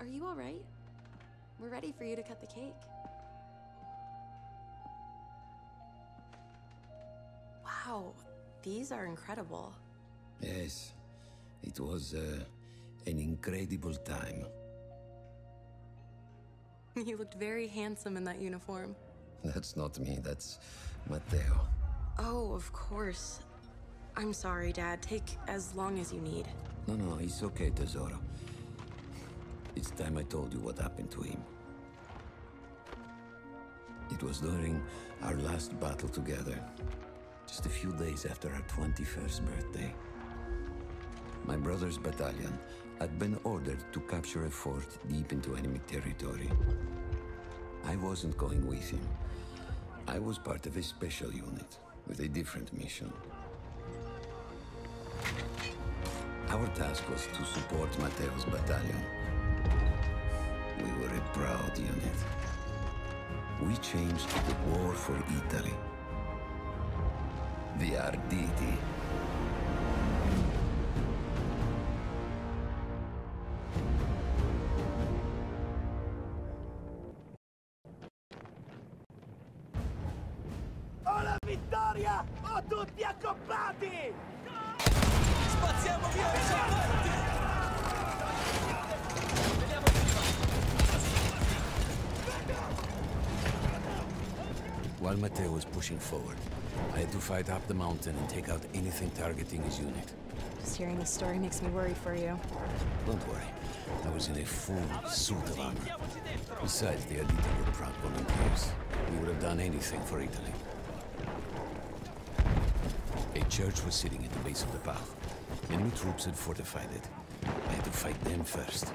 Are you all right? We're ready for you to cut the cake. Wow, these are incredible. Yes, it was an incredible time. You looked very handsome in that uniform. That's not me, that's Matteo. Oh, of course. I'm sorry, Dad. Take as long as you need. No, it's okay, Tesoro. It's time I told you what happened to him. It was during our last battle together, just a few days after our 21st birthday. My brother's battalion had been ordered to capture a fort deep into enemy territory. I wasn't going with him. I was part of a special unit with a different mission. Our task was to support Matteo's battalion. We were a proud unit. We changed the war for Italy. The Arditi. Ho la vittoria! Ho tutti accoppiati! Spaziamo via i salvanti! Vediamo While Matteo was pushing forward, I had to fight up the mountain and take out anything targeting his unit. Just hearing this story makes me worry for you. Don't worry, I was in a full suit of armor. Besides, the Arditi were proud volunteers. We would have done anything for Italy. A church was sitting at the base of the path. Enemy troops had fortified it. I had to fight them first.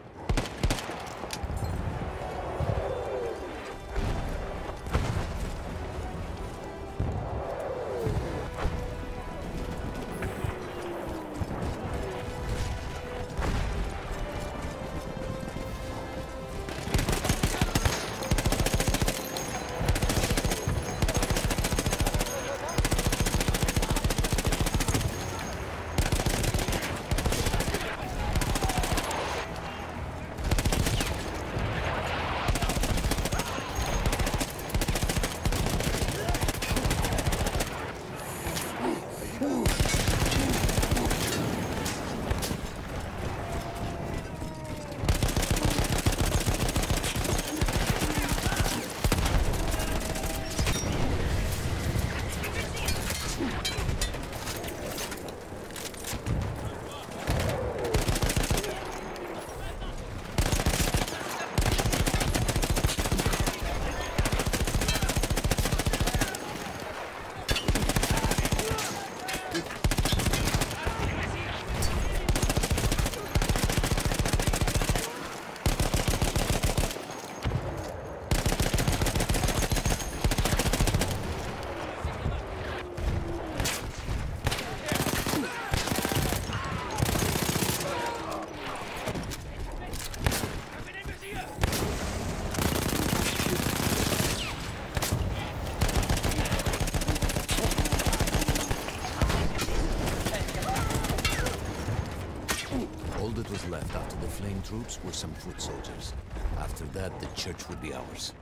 Left after the flame troops were some foot soldiers. After that, the church would be ours.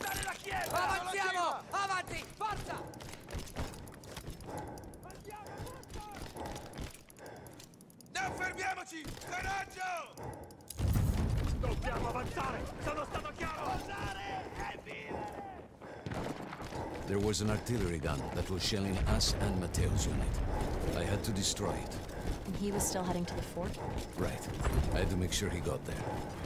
Guardare la chiesa! Avanziamo! Avanti! Forza! Non fermiamoci! Coraggio! Dobbiamo avanzare! Sono stato chiaro! Avanzare e vivere! There was an artillery gun that was shelling us and Matteo's unit. I had to destroy it. And he was still heading to the fort? Right. I had to make sure he got there.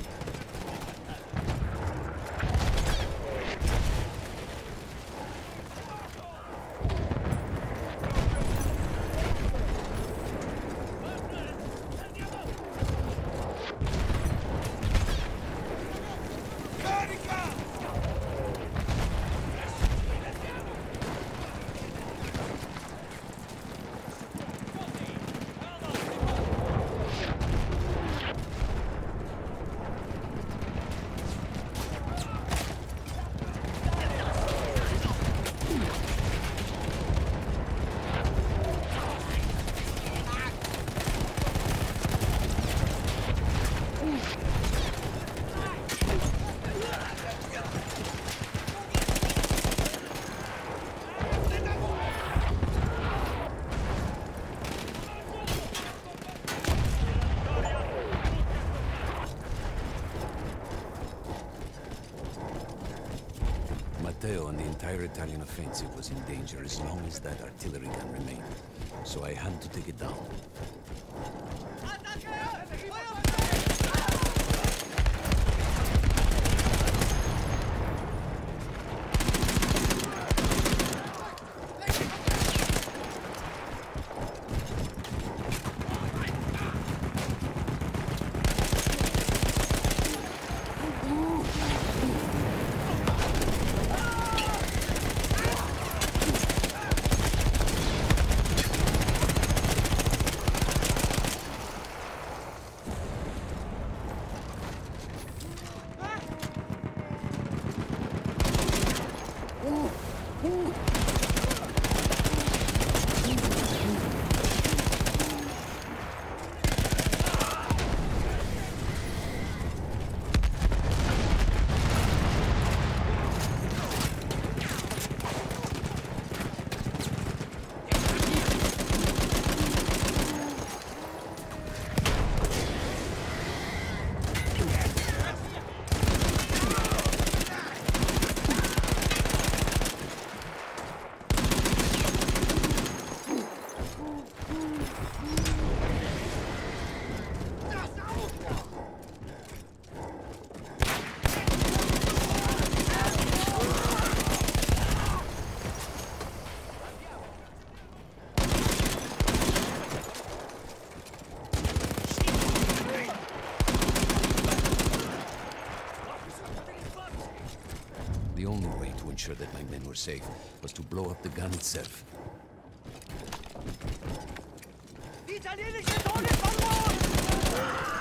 Matteo and the entire Italian offensive was in danger as long as that artillery gun remained. So I had to take it down. The only way to ensure that my men were safe was to blow up the gun itself. Italienische Zone verloren!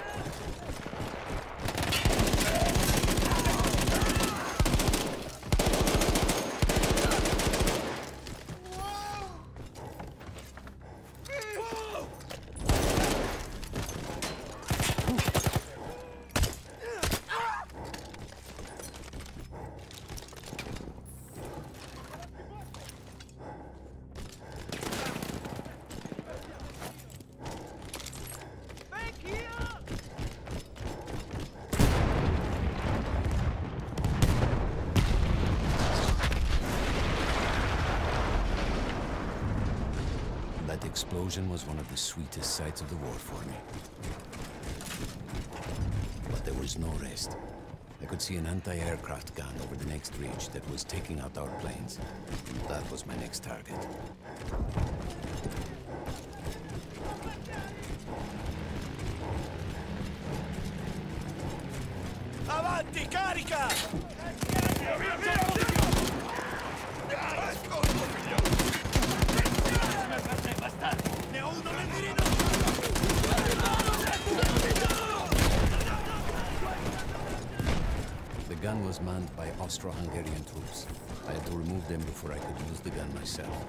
That explosion was one of the sweetest sights of the war for me. But there was no rest. I could see an anti-aircraft gun over the next ridge that was taking out our planes. That was my next target. Avanti, carica! Ne ho uno nel mirino! The gun was manned by Austro-Hungarian troops. I had to remove them before I could use the gun myself.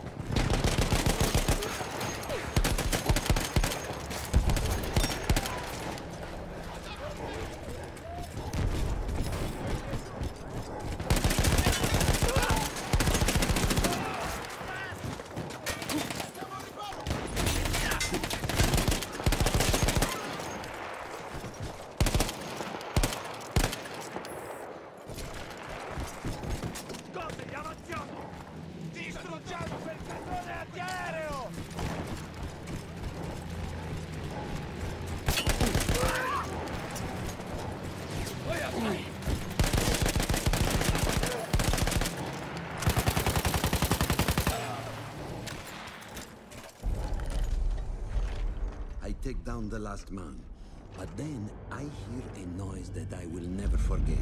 take down the last man. But then I hear a noise that I will never forget.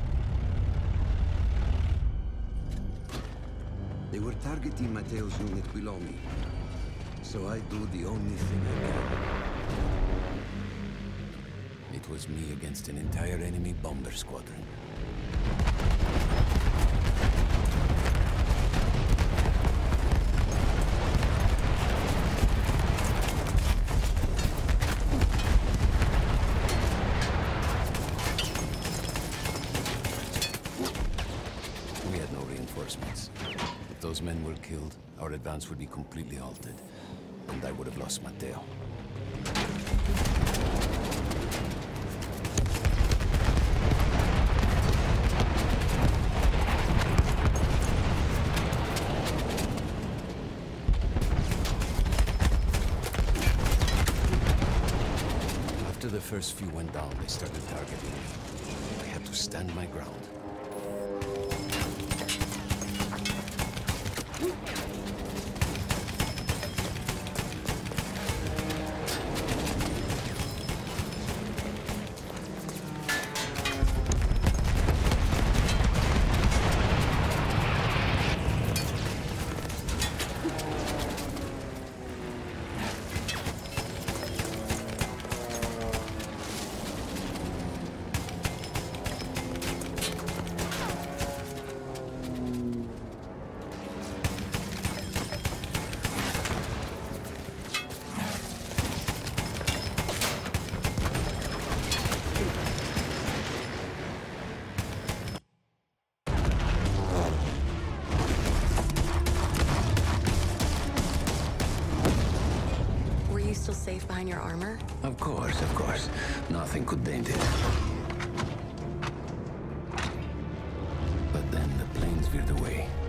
They were targeting Matteo's unit below me. So I do the only thing I can. It was me against an entire enemy bomber squadron. We had no reinforcements. If those men were killed, our advance would be completely halted, and I would have lost Matteo. After the first few went down, they started targeting me. I had to stand my ground. Still safe behind your armor? Of course, of course. Nothing could dent it. But then the planes veered away.